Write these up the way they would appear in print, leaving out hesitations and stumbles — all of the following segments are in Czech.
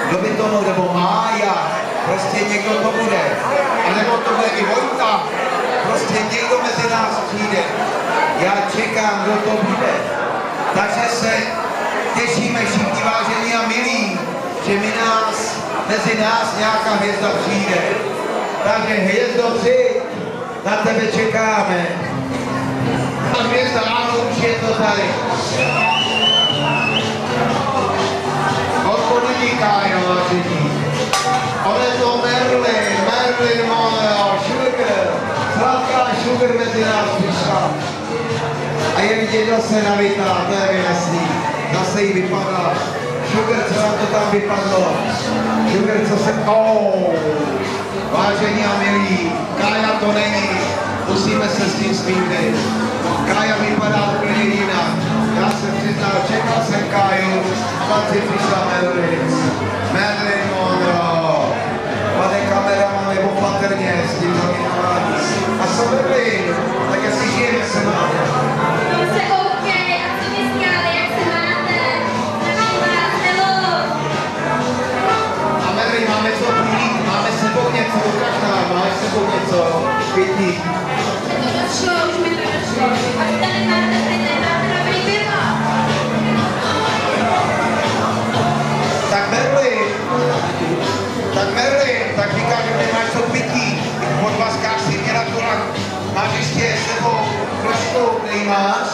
kdo by to mohl, nebo Mája, prostě někdo to bude. A nebo to bude i Vojta, prostě někdo mezi nás přijde. Já čekám, kdo to bude. Takže se těšíme všichni vážení a milí, že mezi nás nějaká hvězda přijde. Takže hvězdo přijď, na tebe čekáme. A hvězda, ano, už je to tady. Odpovědí Kájo, vážení. On je to Merlin Monroe, Sugar. Sladká Sugar mezi nás přišla. A je vidět, zase navitá, to je jasný. Zase jí vypadá. Sugar, co nám to tam vypadlo? Sugar, co se... Vážení a milí, Kája to není. Musíme se s tím smířit. Kája vypadá úplně jinak. Já jsem přiznal, čekal jsem Káju, pak si přišla Merlin Monroe. Pane kameraman, nebo patrně s tím zaměnávání. A co Merlin? Tak jestli žijeme se máte. Se OK, a co dneska, jak se máte? Zdravím vás, hello. A Merlin, máme co půjít, máme sebou něco, ukaž nám, máš sebou něco, pití. Už mi to došlo. A tady máte dobrý pivo. Tak říká, že nemáš co pití. Pod vaskách si měla kulak. Máš ještě s sebou trošku, který máš?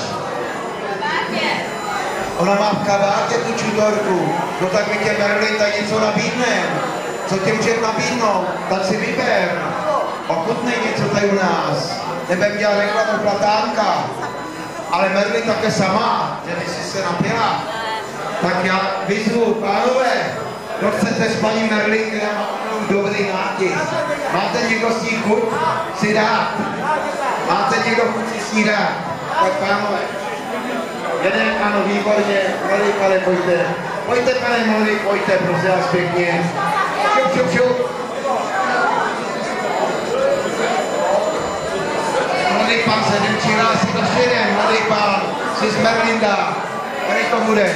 Ona má v kabátě tu čudorku. No tak my tě, Merlin, tady něco nabídne. Co tě můžeme nabídnout? Tak si vyber. Ochutnej něco tady u nás. Nebudem dělat reklamu platánka. Ale Merlin také sama, že než jsi se napila. Tak já vyzvu, pánové, kdo chcete s paní Merlin, která má dobrý nátisk. Máte někdo s ní chuť si dát? Máte někdo chuť si s ní dát? Tak pánové. Jeden, ano, výborně. Malý, pane, pojďte. Pojďte, pane Malý, pojďte, prosím vás pěkně. Šup. Mladý pán se jdem přihlásit do štěrem, mladý pán, si z Merlinda. Tady to bude.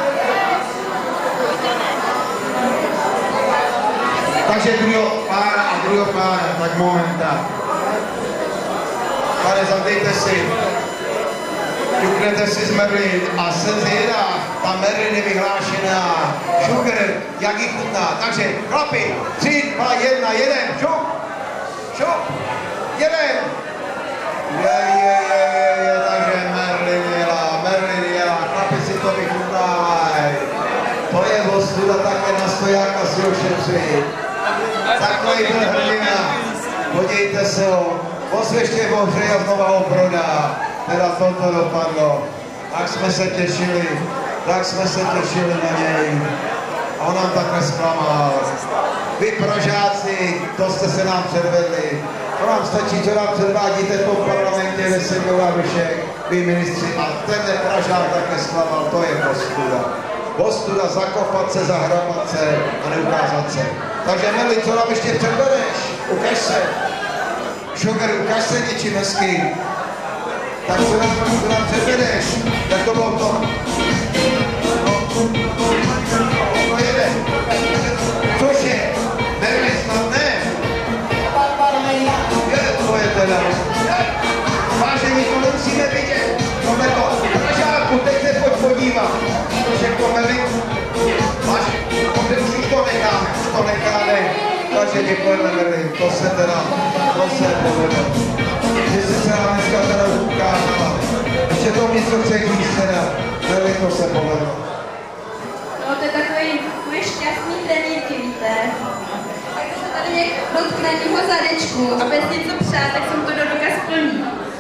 Takže druhého pána, tak momenta. Pane, zavdejte si. Ťuknete si z Merlin a jsem zvědav, ta Merlin je vyhlášená. Sugar, jak jí chutná. Takže chlapi, 3, 2, 1, jeden, šup, jeden. Takže Merlin jela, chlapi si to vychutnávají. To je ostuda také na stojáka si ošetřit. Takový byl hrdina. Podívejte se ho, osvěště ohřeje a znova ho prodá. Teda toto dopadlo. Tak jsme se těšili na něj. A on nám takhle zklamal. Vy Pražáci, to jste se nám předvedli. To nám stačí, co nám předvádíte v tom parlamentě, ve Seďou a Vyšek, vy ministři. A tenhle Pražák také zklamal, to je ostuda. Ostuda, zakopat se, zahrabat se a neukázat se. Takže Merlin, co nám ještě předvedeš? Ukaž se. Sugar, ukaž se něčím hezky. Tak co nám předvedeš? Jak to bylo to? No jede. Cože? Merlin snad ne? To je teda. Vážení, to nemusíme vidět. Tohle to. Pražáku, teď se pojď podívat. Protože to Merlin. Máš, už to necháme. Takže děkujeme, Merlin. To se povedlo. Že jsi se nám dneska teda ukázala. Ještě to místo třetí teda. Merlin, to se povedlo. No to je takový můj šťastný trenýrky, víte. Tak se tady nějak dotkne mýho zadečku a bez něco přát, tak jsem to do ruka splní.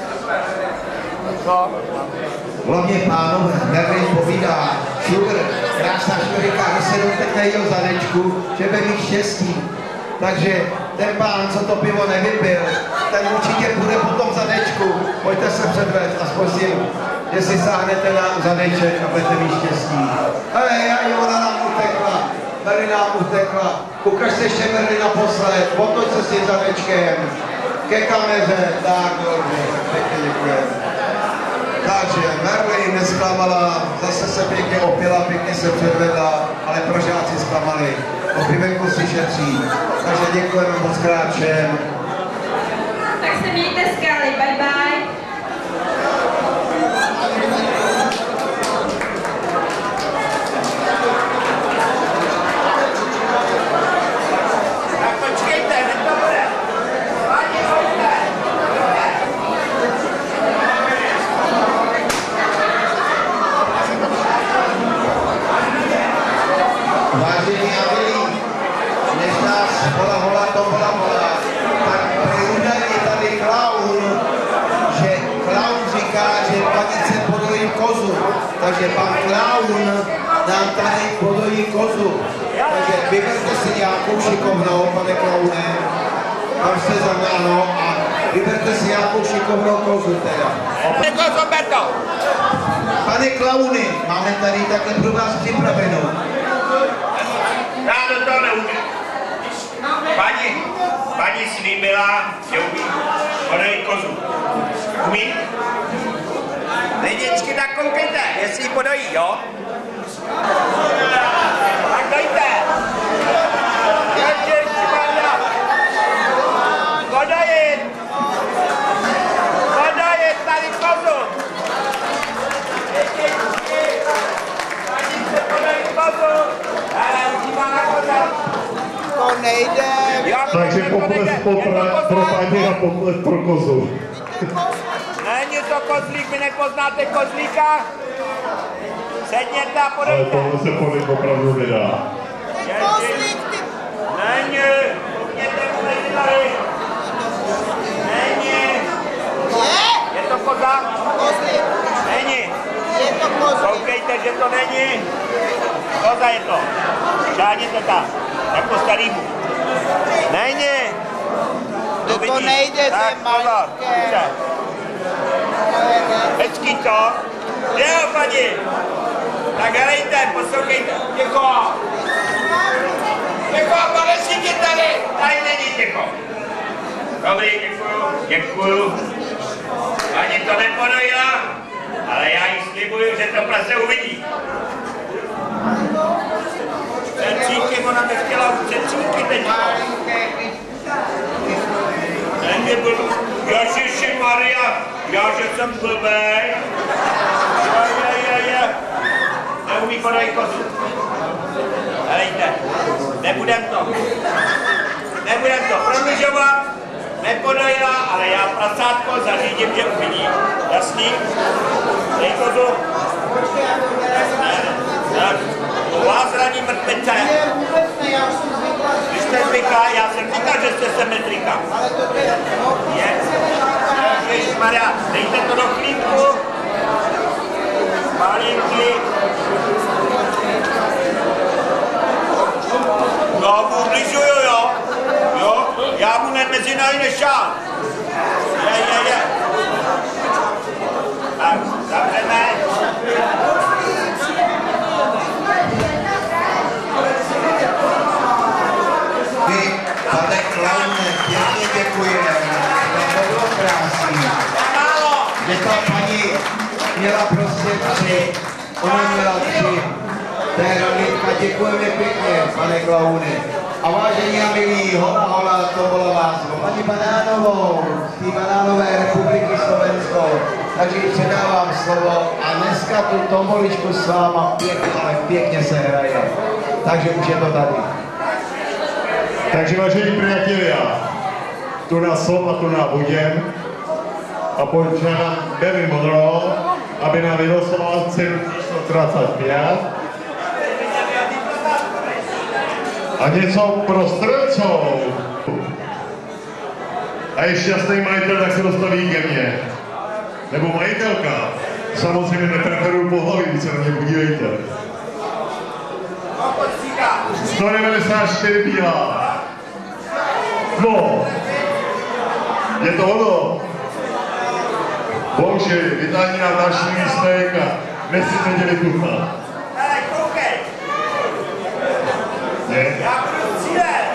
Hlavně pánové, Merlin povídá, Sugar, krásná Sugarika, že se dotkne jeho zadečku, že bude mít štěstí. Takže ten pán, co to pivo nevypil, ten určitě bude po tom zadečku. Pojďte se předvést, aspoň si, že si sáhnete na zadeček a budete mít štěstí. Hej, ona nám utekla, Merlin nám utekla. Ukaž se ještě Merlin naposled, otoč se s tím zadečkem. Ke kameře, tak dobře, pěkně děkujeme. Takže Merlin nesklamala, zase se pěkně opila, pěkně se předvedla, ale Pražáci zklamali. obyvenku si šetří. Takže děkujeme moc krát všem. Tak se mějte skály, bye bye. Vážení a milí, než nás hola, tak údajně tady klaun, že klaun říká, že panice podojí kozu, takže pan klaun nám tady podojí kozu. Takže vyberte si nějakou šikovnou, pane klaune, tam se zamáno a vyberte si nějakou šikovnou kozu teda. Pane klauny, máme tady takhle pro vás připravenou. Já do toho neumím. Paní slíbila, že umí podojí kozu. Umí? Lidičky, tak koukejte, jestli ji podojí, jo? Tak dojte. Ježišmarja. Podojit. Podojit tady kozu. Lidičky. Paní se podojí kozu. To nejde. Takže poples pro paní a poples pro kozu. Není to kozlík, vy nepoznáte kozlíka? Sedněte a podejte. Ale tohle se podejt opravdu nedá. Kozlík, ty... Není, koukněte mu nedělali. Není. Je to koza? Kozlík. Není. Je to kozlík. Koukejte, že to není. Koza je to. Šáhněte tam, jako starýmu. Není. To nejde, to je maličké. Hezký to. Jo, paní. Tak helejte, poslouchejte. Děkuju. Děkuju, panečníky tady. Tady není děkuju. Dobrý, děkuju. Ani to nepodojila, ale já jí slibuju, že to prase uvidí. Centříky, ona nechtěla centříky teď. Není blbý. Ježišimaria, já že jsem blbej. Neumí podojit kozu. Helejte, nebudem to prodlužovat. Nepodojila, ale já prasátko zařídím, že uvidí. Jasný? Dej kozu. Tak. Vás radí mrtvice. Když jste zvyklá, já jsem říkal, že jste symetrika. Je. Ježišmarja, dejte to do chlípku. Malinky. No, mu ubližuju, jo. Jo, já mu mezi nohy nešám. Je. Tak, zavřeme. Vy, pane klaune, pěkně děkujeme. To bylo krásný. Že ta paní měla prostě 3, ona měla 3. To je Radlitka, děkujeme pěkně, pane klaune. A vážení a milí, hola, to bylo vás. Paní Banánovou, z té Banánové republiky Slovensko. Takže jí předávám slovo a dneska tu tomboličku s váma pěkně se hraje. Takže už je to tady. Takže vážení priatelia, tu nás som a tu nás budem a požiadam Berry Monroe, aby nám vylosovala cenu číslo 35 a něco pro strelcov. A je šťastný majitel, tak se dostaví ke mně. Nebo majitelka. Samozřejmě nepreferuju pohlaví, když se na mě podívejte. 194 bílá. No, je to ono. Bože, vydání nám další lístek a nesmíte dělit tucha. Hele, koukej. Ne? Já budu střílet.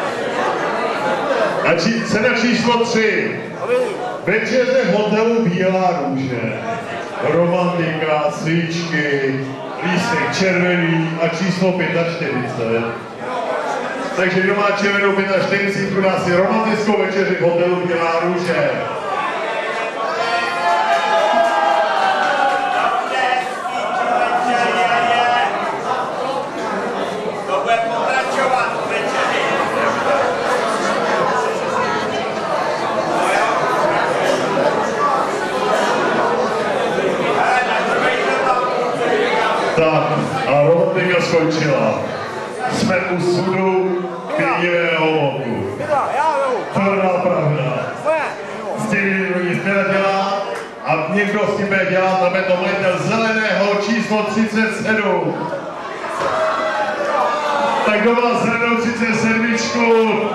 A cena číslo 3. Večeře v hotelu Bílá růže. Romantika, svíčky, lístek červený a číslo 45. Takže kdo má červenou 45, dá si romantickou večeři v hotelu Bílá růže. To bude pokračovat večeři. Tak, a romantika skončila. Jsme u sudu klínivého ovoku. Tvrdá pravda. S tím nic nedělá a někdo s tím bude dělat, aby to majitel zeleného číslo 37. Tak kdo má zelenou 37?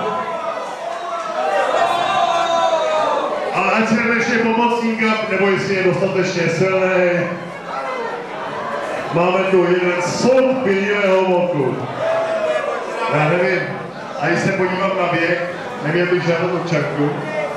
Ale ať se ještě pomocníka, nebo jestli je dostatečně silný. Máme tu jeden soud klínivého ovoku. Já nevím, a když se podívám na věk, neměl bych žádnou občanku.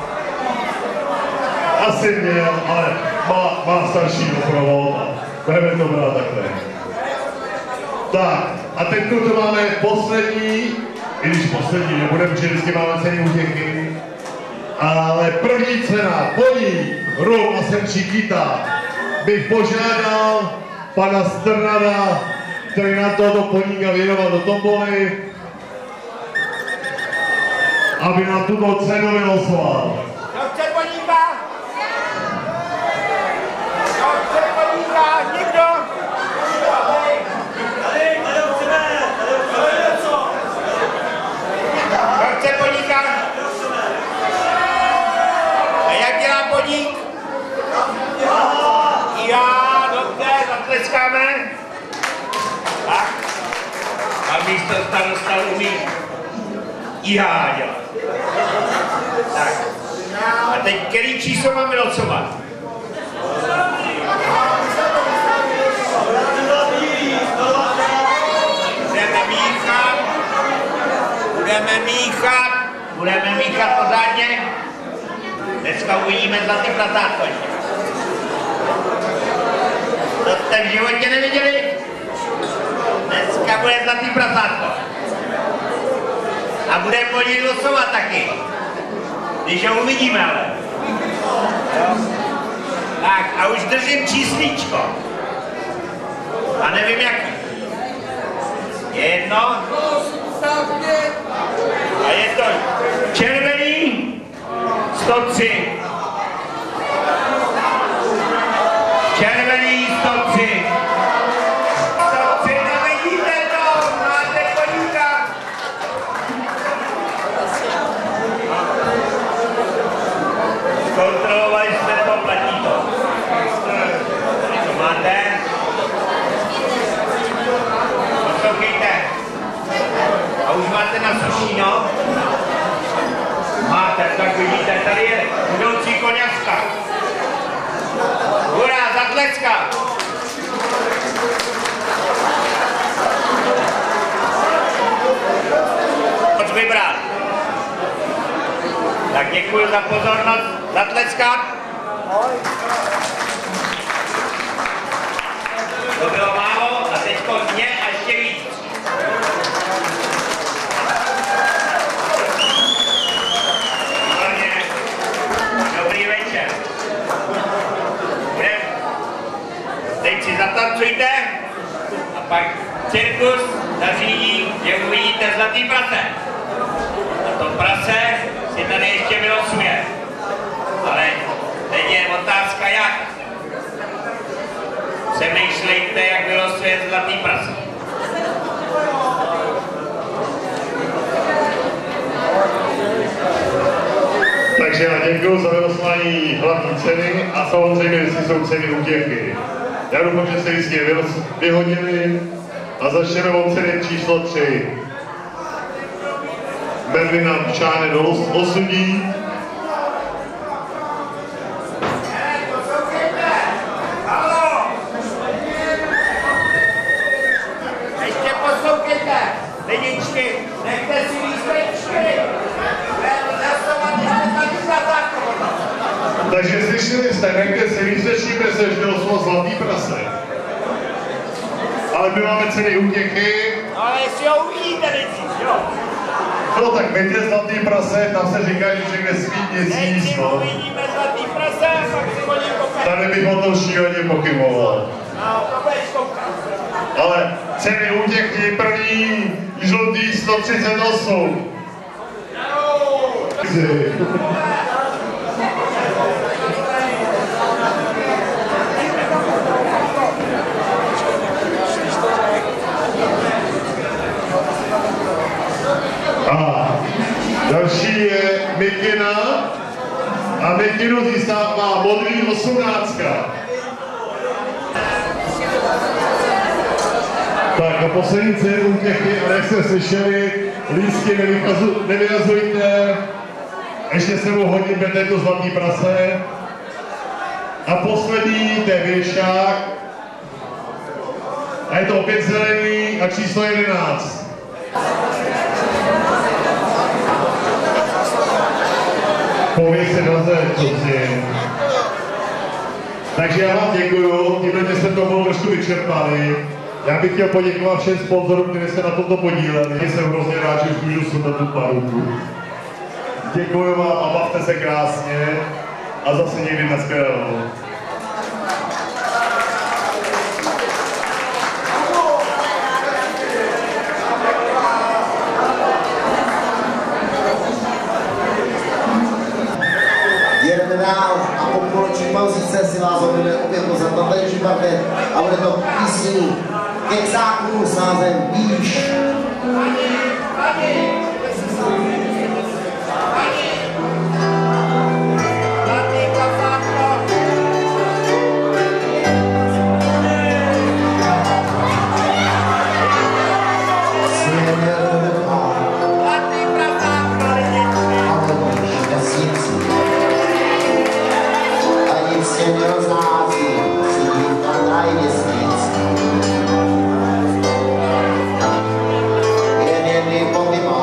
Asi měl, ale má starší doprovod a budeme to brát takhle. Tak, a teď tu máme poslední, i když poslední nebudeme, že vždycky máme ceny útěchy, ale první cena, poník, rum a semčí kyta, bych požádal pana Strnada, který nám tohoto poníka věnoval do tomboly, aby nám tuto cenu vylosoval. Kdo chce poníka? Kdo chce poníka? Nikdo? Kdo chce poníka? A jak dělá poník? Já, dobře, zatleskáme. Tak. A místo starosta umí IHA dělat. Tak. A teď který číslo mám vylocovat? Budeme míchat pořádně. Dneska uvidíme zlatý pratátko. To jste v životě neviděli? Dneska bude zlatý pratátko. A budeme po něj losovat taky. Když ho uvidíme, ale. Tak, a už držím čísličko. A nevím jaký. Je jedno. A je to červený 103. Červený 103. 103, nevidíte to, máte koníka. Zkontrolovali jsme to, platí to. Co máte? Poslouchejte. A už máte na suší, no? Máte, tak vidíte, tady je budoucí koňařka. Hurá, zatlecka! Pojď vybrat. Tak děkuji za pozornost. Zatlecka. To bylo málo a teďko mě a ještě víc. Dobrý večer. Teď si zatancujte a pak cirkus zařídí, že uvidíte zlatý prase. A to prase si tady ještě vylosuje. Ale teď je otázka jak. Přemýšlejte, jak vylosuje zlatý prase. Takže já děkuji za vylosování hlavní ceny a samozřejmě, jestli jsou ceny útěchy. Já doufám, že jste jistě vyhodili a začneme od ceny číslo 3. Merlin nám šáhne do osudí. Ještě poslouchejte, lidičky, nechte si lístečky. Takže slyšeli jste, nechte si lístečky, protože se ještě losovat zlatý prase. Ale my máme ceny útěchy. No ale jestli ho uvidíte nejdřív, jo? No tak veďte zlatý prase, tam se říká, že někde svít měsíc, no. Uvidíme zlatý prase a pak si o něm pokažeme. Tady bych o tom šíleně pochyboval. No, to budeš koukat. Ale ceny u těch první žlutý 138. A další je Mikina a Mikinu získává modrý 18. Tak a poslední cenu těch je, ale jak jste slyšeli, lístky nevyrazujte, ještě se mu hodím, berte to zlatý prase. A poslední, to je věšák. A je to opět zelený a číslo 11. Pověď se na zeď, takže já vám děkuju, tímhle jsme to bylo trošku vyčerpali. Já bych chtěl poděkovat všem sponzorům, kteří se na tomto podíleli. Jsem hrozně rád, že už můžu sundat tu paruku. Děkuju vám a bavte se krásně a zase někdy nashledanou. Jedeme dál a po půlnoční pauzice si vás budeme opět pozvat na Benji Bardet a bude to písní Kecáků s názvem Víš. Jen jedný pohyba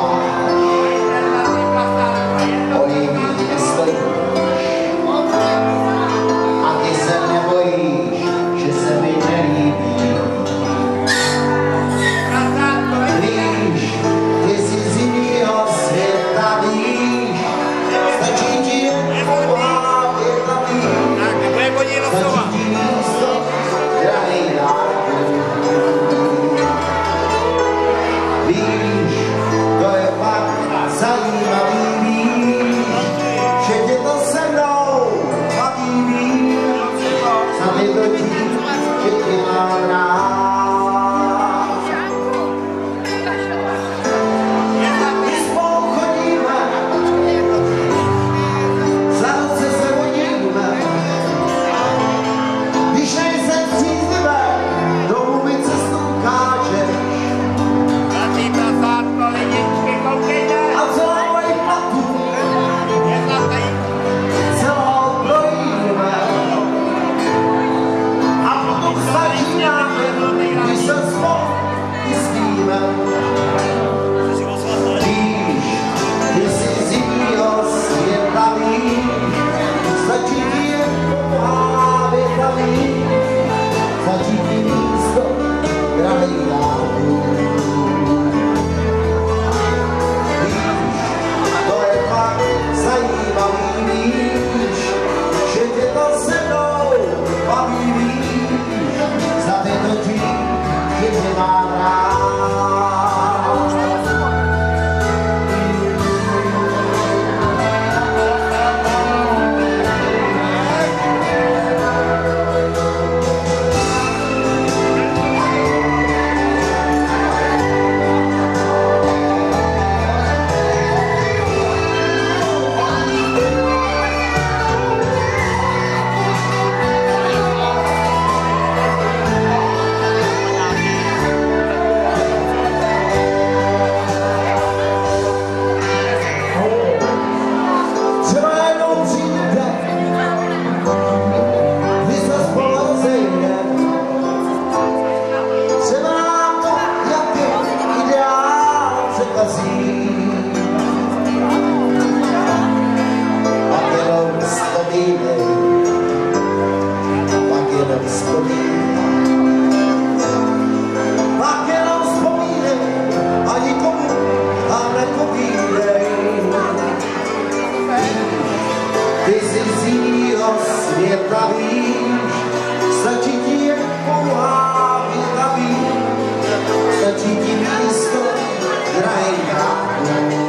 vytavíš, stačí ti jen pouhá vytavíš, stačí ti místo, drahý kámo.